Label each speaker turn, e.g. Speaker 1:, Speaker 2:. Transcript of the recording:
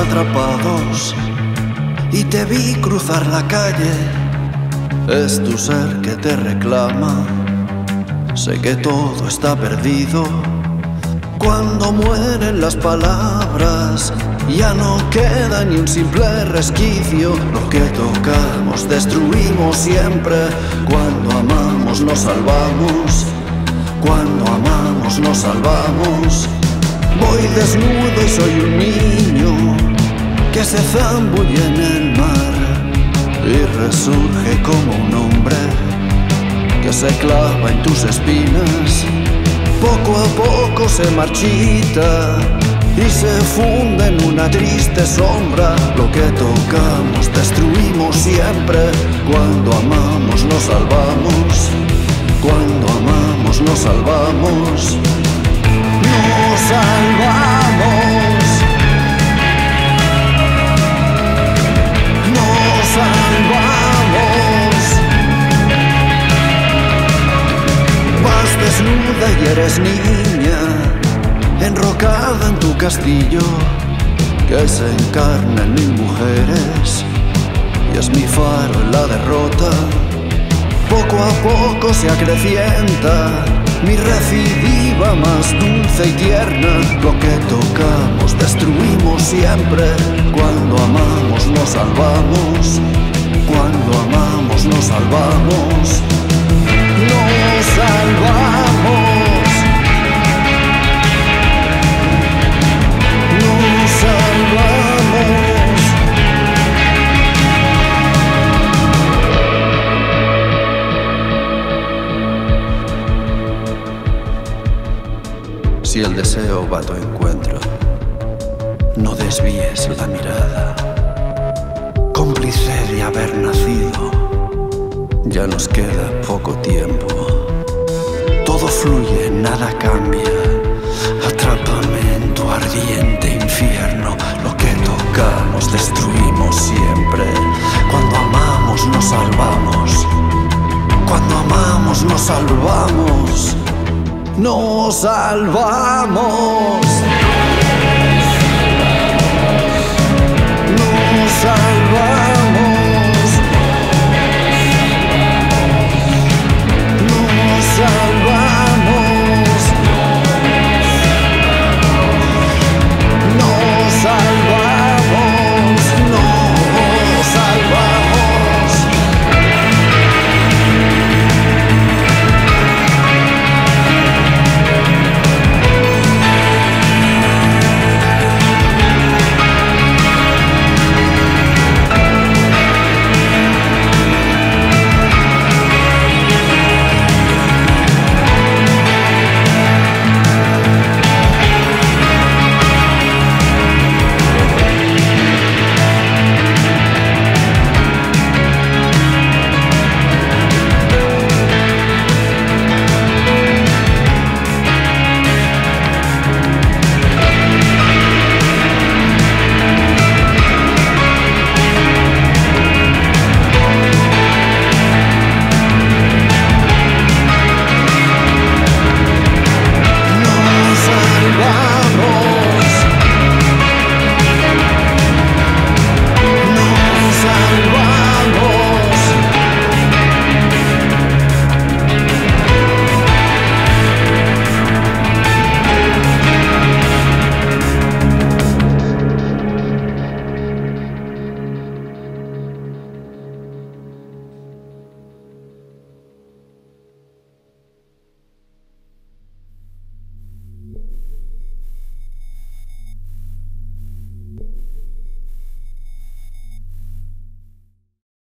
Speaker 1: atrapados y te vi cruzar la calle. Es tu ser que te reclama. Sé que todo está perdido. Cuando mueren las palabras, ya no queda ni un simple resquicio. Lo que tocamos destruimos siempre. Cuando amamos nos salvamos. Cuando amamos nos salvamos. Voy desnudo y soy un niño que se zambulle en el mar y resurge como un hombre que se clava en tus espinas. Poco a poco se marchita y se funde en una triste sombra. Lo que tocamos destruimos siempre. Cuando amamos nos salvamos. Cuando amamos nos salvamos. Nos salvamos. Nos salvamos. Vas desnuda y eres niña, enrocada en tu castillo, que se encarna en 1000 mujeres y es mi faro en la derrota. Poco a poco se acrecienta mi recidiva más dulce y tierna. Lo que tocamos destruimos siempre. Cuando amamos nos salvamos. Cuando amamos nos salvamos. Nos salvamos. Nos salvamos. Si el deseo va a tu encuentro, no desvíes la mirada. Cómplice de haber nacido, ya nos queda poco tiempo. Todo fluye, nada cambia. Atrápame en tu ardiente infierno. Lo que tocamos destruimos siempre. Cuando amamos nos salvamos. Cuando amamos nos salvamos. Nos salvamos.